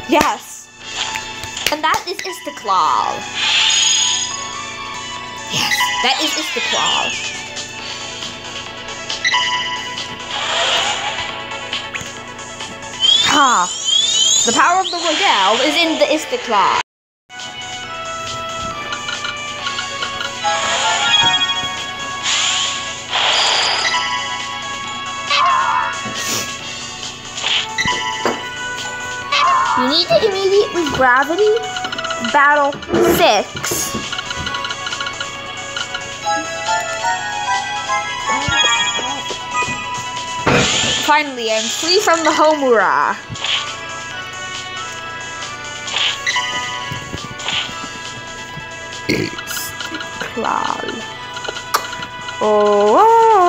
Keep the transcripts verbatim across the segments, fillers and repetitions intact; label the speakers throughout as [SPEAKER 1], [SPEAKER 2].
[SPEAKER 1] Yes. And that is Istiklal. Yes, that is Istiklal. Ha! The power of the Royale is in the Istiklal. You need to immediately gravity battle six. Finally, I'm free from the Homura. Istiklal. Oh.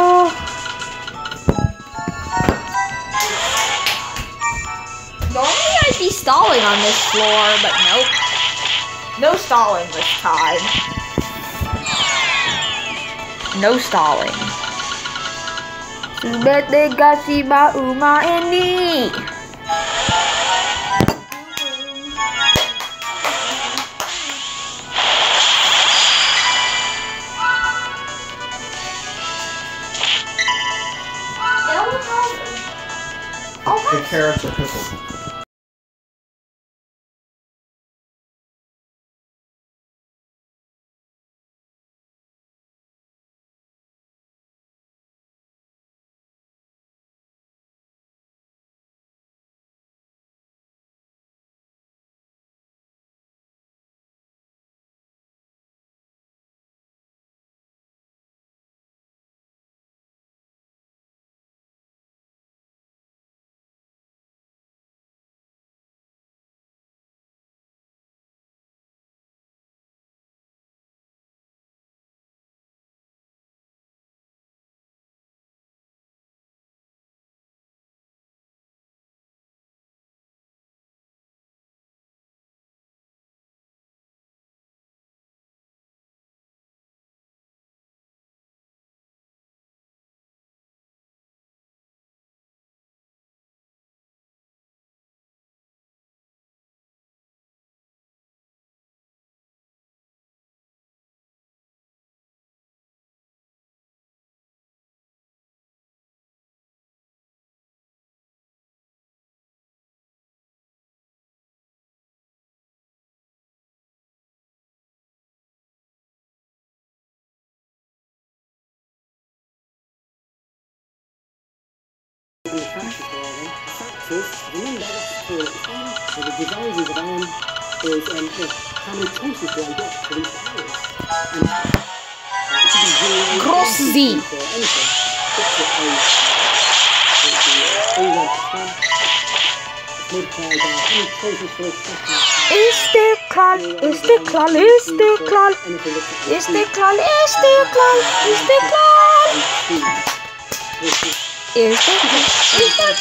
[SPEAKER 1] Normally I'd be stalling on this floor, but nope. No stalling this time. No stalling. Subete gashiba uma eni.
[SPEAKER 2] The carrots are pickled.
[SPEAKER 3] Factors, remember that's for M, or the divisors of M is um, yeah, how many choices do I get for these powers? And uh, it should be zero,
[SPEAKER 1] Cross Z.
[SPEAKER 3] For anything. Fix it A. A one to multiplied by how many choices for each factor.
[SPEAKER 1] Istiklal, Istiklal, Istiklal, Istiklal, Istiklal, Istiklal. Is the is the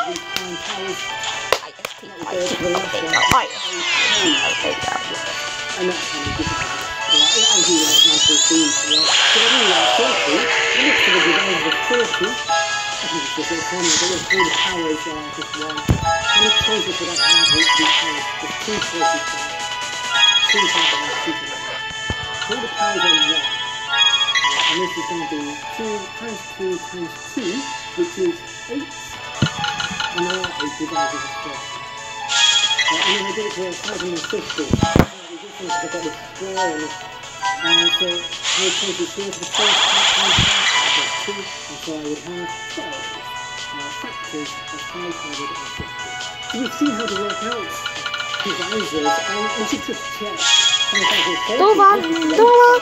[SPEAKER 1] I just keep okay, no, I okay, no.
[SPEAKER 3] And that's how you do it. I do like nice little things. So I do like thirty. I look for the designs of thirty. I think it's just a funny. They would all the powers are just one. How many choices would I have with these powers? There's two choices. Two powers, two powers. All the powers are one. And this is going to be two times two times two, which is eight. And now eight divided is thirty. Uh, and then I did it to one thousand fifty. Uh, the difference is I've got this square on it. And so I would take this here to the first part times five, I've got two, and so I would have twelve uh, factors of five hundred fifty. So we've seen how to work out divisors, and we should just check.
[SPEAKER 1] Dovan, Dovan.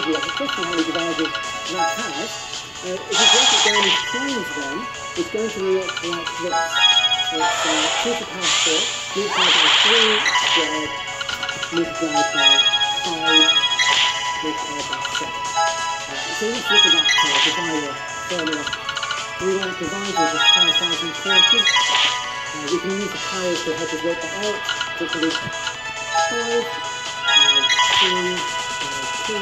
[SPEAKER 3] That has, uh, if you break it down into times then, it's going to look like this. So it's uh, two to the power four, multiplied by three squared, multiplied by five, multiplied by seven. Uh, so let's look at that uh, divider formula. We want divisors of five thousand forty. Uh, we can use the powers to help us work that out. So it's going to be five, two, two,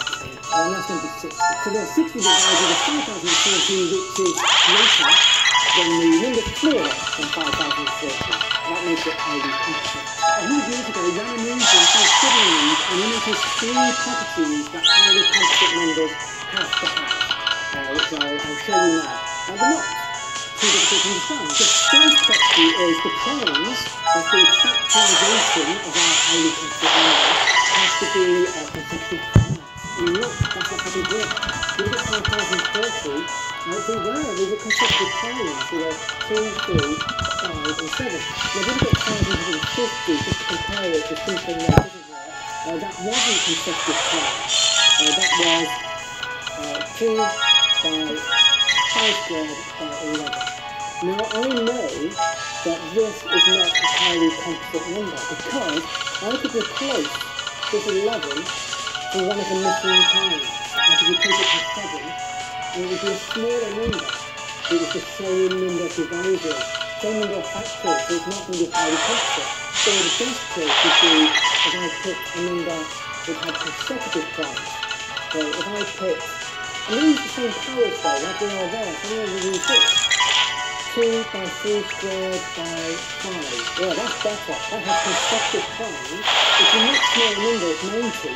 [SPEAKER 3] and that's going to be sixty. So there's sixty divided by five thousand fourteen, which is later. then the number smaller than five thousand thirty. That makes it highly composite. A hundred years ago, Ramanujan started studying these and he noticed three properties that highly composite numbers have to have, uh, which I'll, I'll show you now. And they're not too difficult to understand. The first property is the primes of the factorization of our highly composite number has to be uh, consecutive primes. And look, that's what happened here. Look at five thousand thirty. Uh, they were, they were consecutive primes. They were two, three, five, and seven. Now, when you get five hundred fifty, just to compare it to something that isn't there, uh, that wasn't consecutive primes. Uh, that was uh, two by five squared by eleven. Now, I know that this is not a highly composite number because I could replace this eleven for one of the missing primes. I could replace it for seven, and it would be a smaller number. It was the same number of divisors, same number of factors, so it's not going to be highly composite. So the best case would be if I picked a number that had consecutive primes. So if I picked, I'm going to use the same powers though, like they are there, so I'm going to use this. two by three squared by five. Yeah, that's better. That has consecutive primes. It's a much smaller number, it's ninety.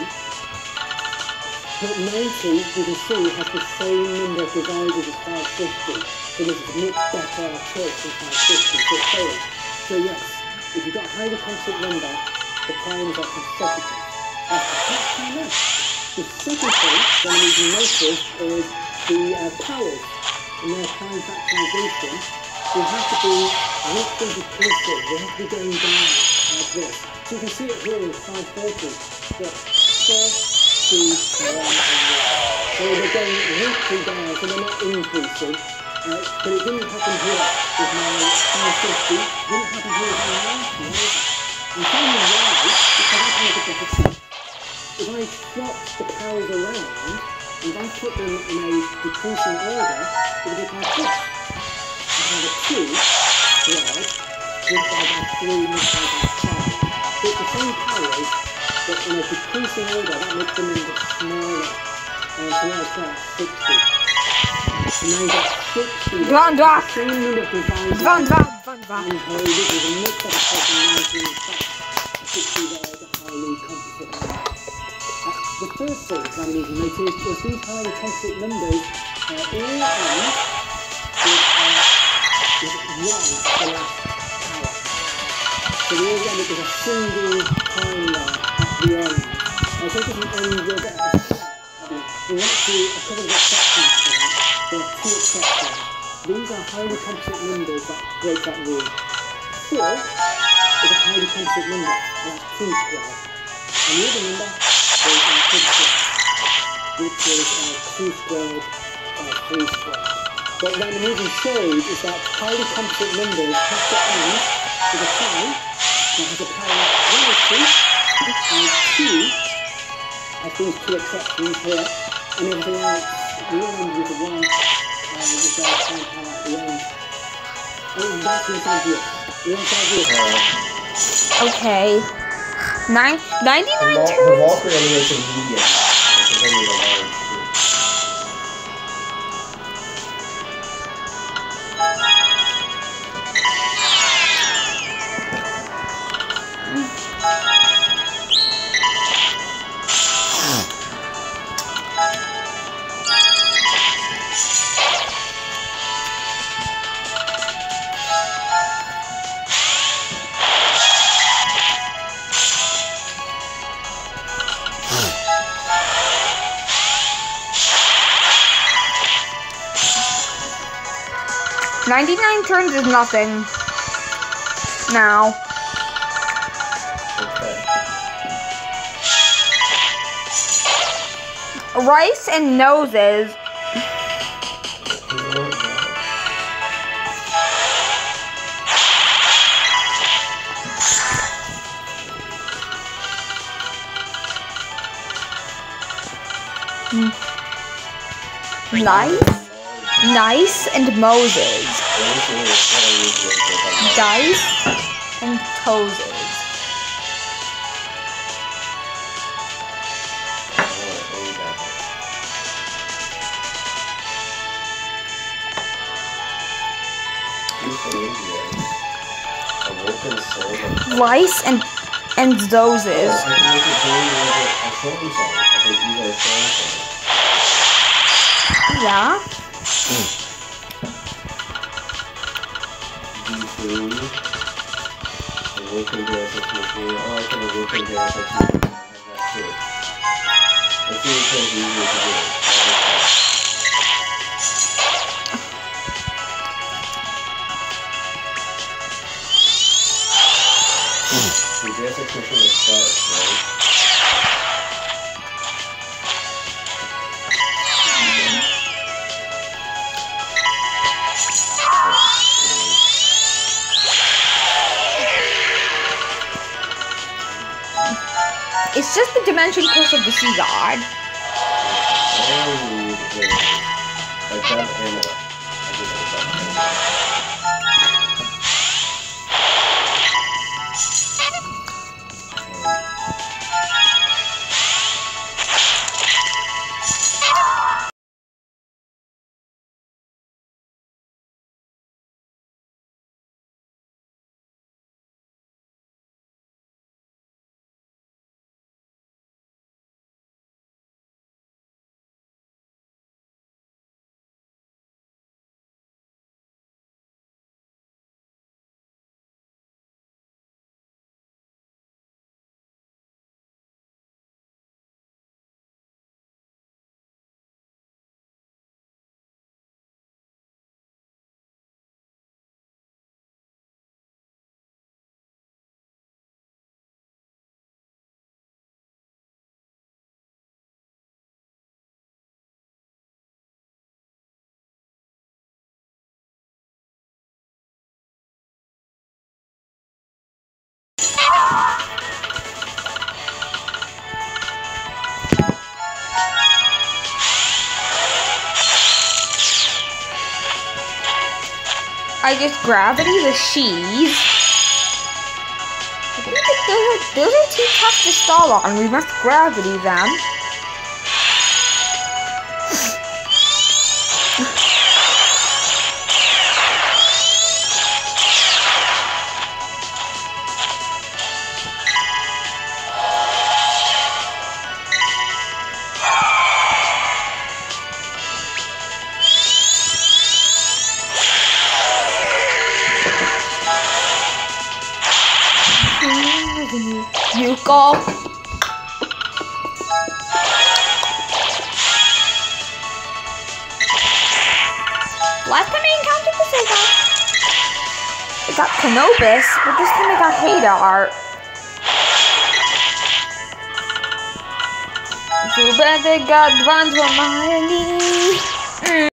[SPEAKER 3] But ninety, you can see, has the same number of divisors as five hundred fifty. So this is a much better choice than five hundred fifty, so it fails. So yes, if you've got a highly constant number, the primes are consecutive. That's the first thing there. The second thing that we need to notice is the uh, powers in their prime factorization. They have to be roughly decreasing. They have to be going down like this. So you can see it here in five thirty. Look, four, two, one, and one. So they're going roughly down, so they're not increasing. Uh, but it didn't happen here with my five fifty. It didn't happen here with my ninety either. I'm telling you why, because I can make a better sense. If I swap the powers around, and if I put them in a decreasing order, it would look like this. I have a two squared, multiplied by three, multiplied by five. So it's the same powers, but in a decreasing order, that makes the number smaller. And so now it's got sixty. And now you've got sixty.
[SPEAKER 1] Dwan, dwan.
[SPEAKER 3] The same number of divisors.
[SPEAKER 1] Dwan, dwan, dwan, dwan.
[SPEAKER 3] And uh, this is a much better choice than ninety. In fact, sixty there is a highly composite number. The third thing that I need to notice is these highly composite numbers uh, all end with, uh, with one for the last power. So they all end with a single prime there at the end. Uh, so it doesn't end with a start. There are actually a couple of exceptions for that. There are two exceptions. These are highly composite numbers that break that rule. Four is a highly composite number, and that's two squared. And the other number is uh, thirty-six, which is uh, two squared by three squared. But what the movie shows is that highly composite numbers have to end with a sign that has a power one or two, and two has these two exceptions here, and everything else we end with a one uh, with their prime power at the end. And that's the idea. The idea.
[SPEAKER 1] Okay. Nine, ninety-nine
[SPEAKER 2] The
[SPEAKER 1] turns?
[SPEAKER 2] Valkyrie only makes a medium. It's only a large.
[SPEAKER 1] ninety-nine turns is nothing. Now.
[SPEAKER 2] Okay.
[SPEAKER 1] Rice and noses. Nice. Nice and Moses. Dice and toes. Lice and and
[SPEAKER 2] Oh,
[SPEAKER 1] doses.
[SPEAKER 2] I think we should bring like a, a song song. I think these are song songs.
[SPEAKER 1] Yeah.
[SPEAKER 2] D three. The working day sex machine. Oh, I can the working day sex machine. I have that too. Let's see which one's easier to do. The day sex machine is dark, right?
[SPEAKER 1] It's just the dimension curse of the sea god.
[SPEAKER 2] Oh, okay. Like that and that. I think that's that.
[SPEAKER 1] I guess gravity, the sheaves. I think that those are, those are too tough to stall on. We must gravity them. Yuko. Last time I encountered this, I got, I got Canopus, but this time I got Hadar. Too bad they got Vans with my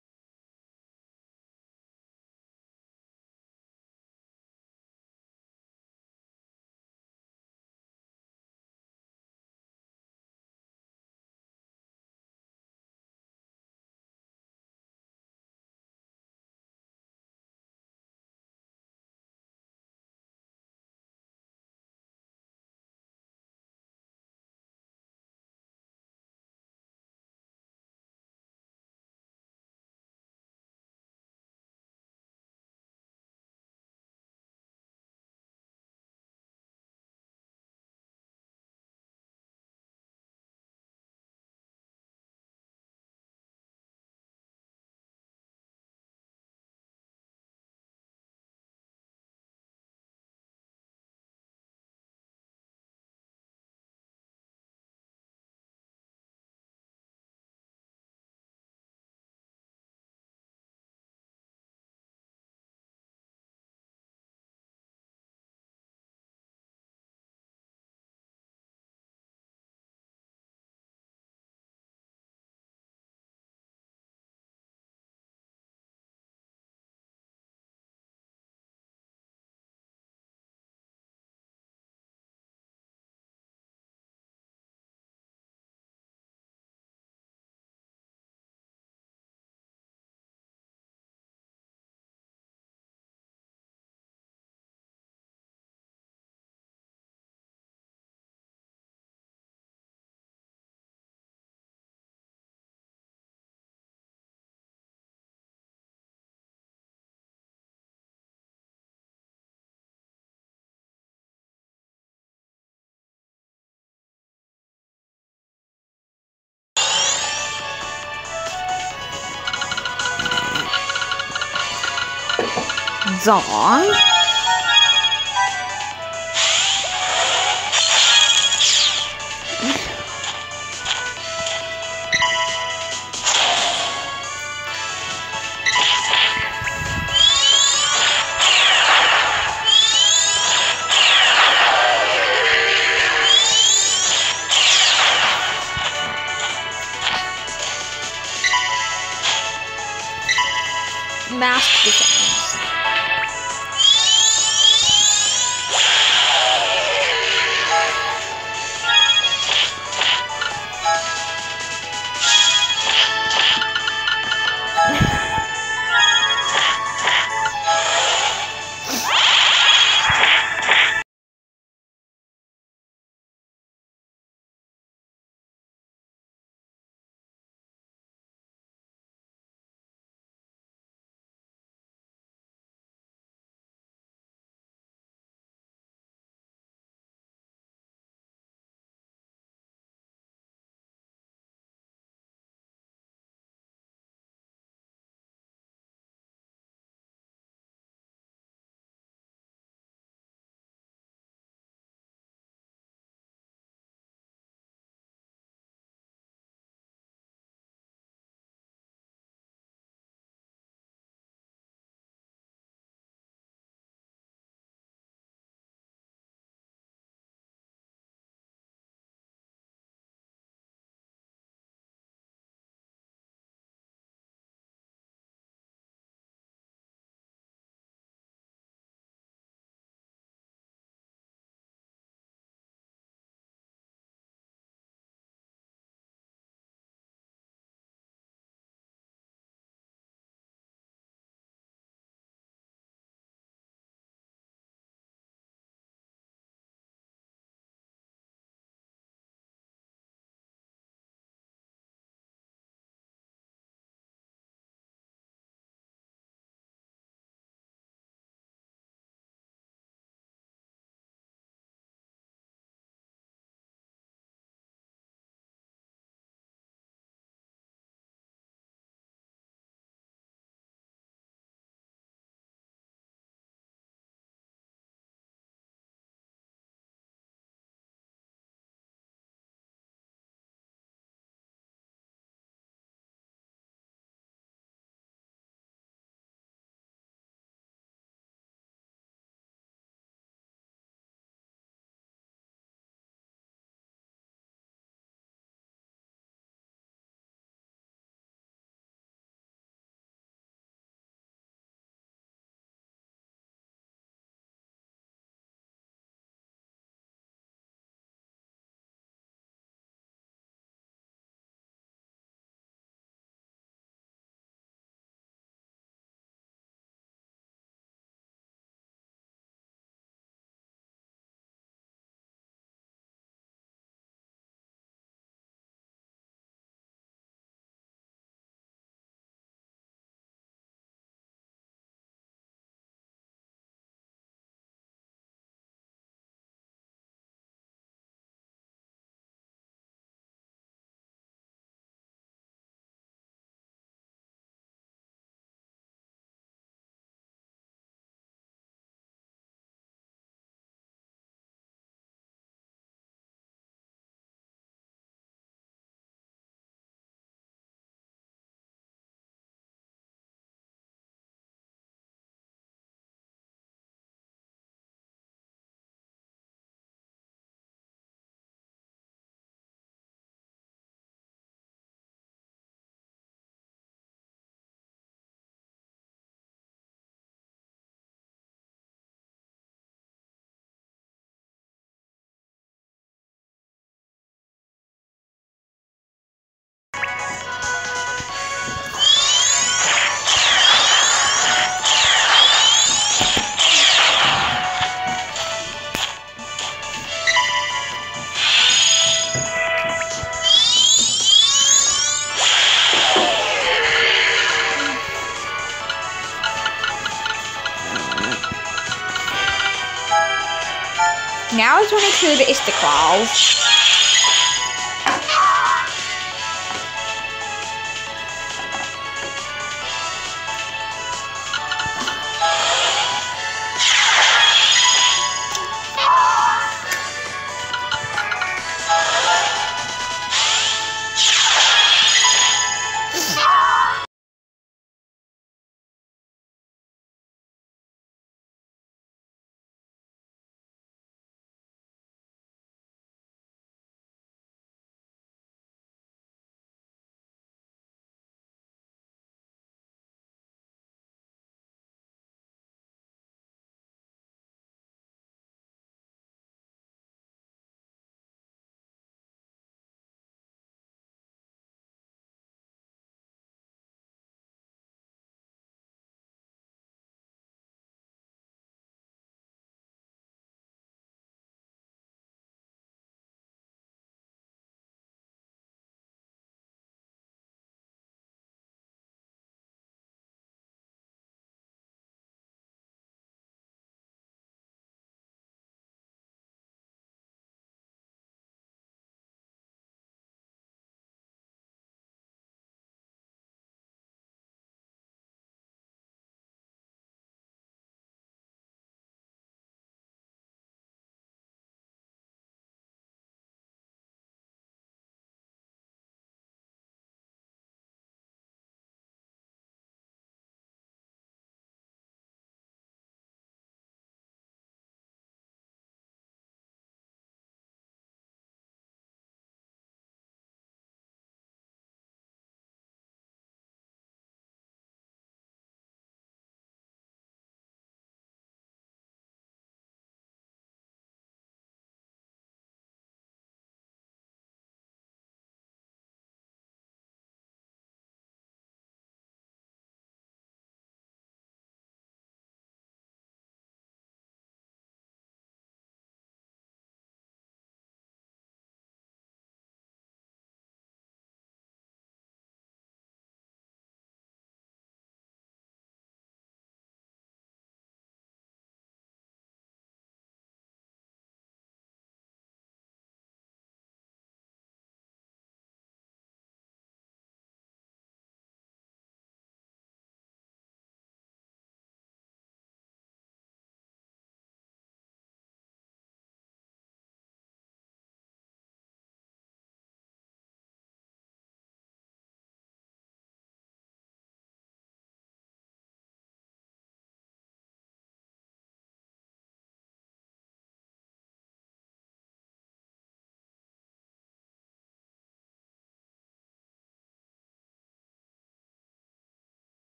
[SPEAKER 1] on. Mask defense. Now is when I clear the Isticrals.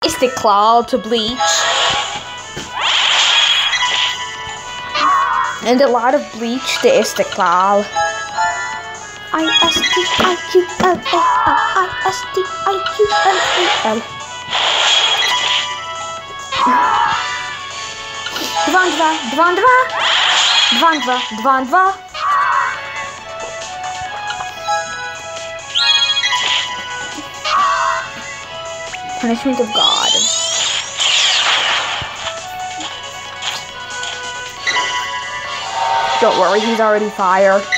[SPEAKER 1] Istiklal to bleach. And a lot of bleach to Istiklal. I S T I Q L A L I S T I Q L A L. Dwa, dwa, dwa, dwa. Dwa, dwa, dwa, dwa. Punishment of God. Don't worry, he's already fire.